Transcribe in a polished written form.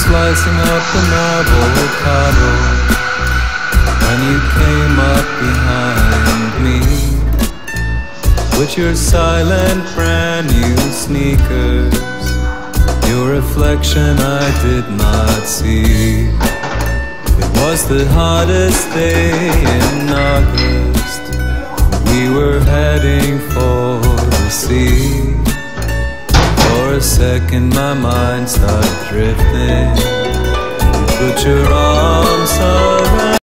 slicing up an avocado when you came up behind me with your silent brand new sneakers. Your reflection I did not see. It was the hottest day in August. We were heading for the sea. For a second my mind started drifting. You put your